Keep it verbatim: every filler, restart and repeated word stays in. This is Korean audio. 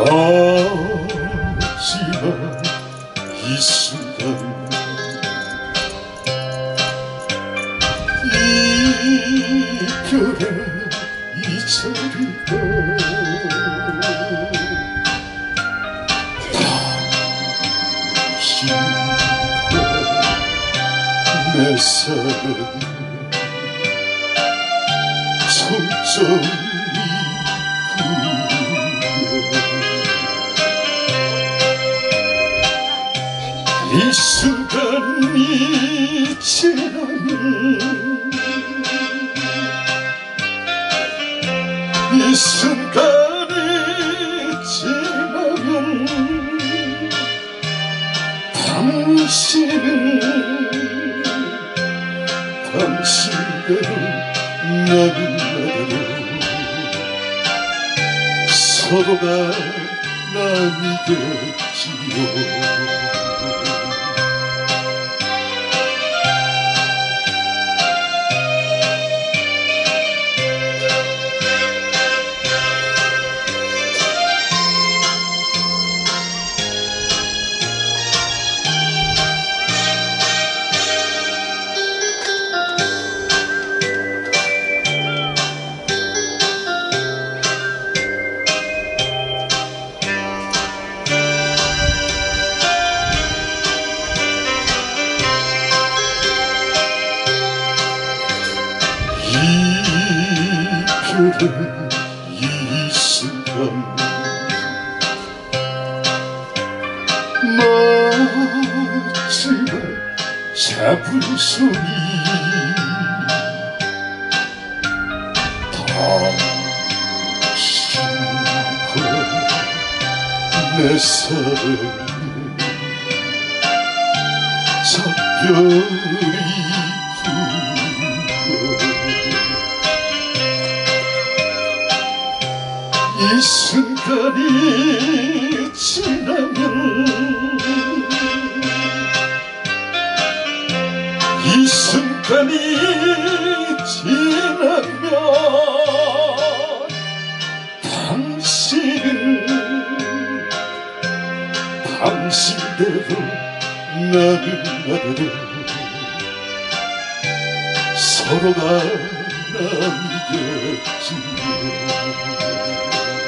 마지막 이 순간 이별의 이 자리가 당신과 내 사랑이 천천히 이 순간이 지나면 이 순간이 지나면 당신은 당신대로 나는 나대로 서로가 나뉘겠지요. 이별의 이 순간 마지막 잡은 손이 당신과 내 사랑이 작별이 이 순간이 지나면 이 순간이 지나면 당신은 당신대로 나는 나대로 서로가 나뉘겠지요.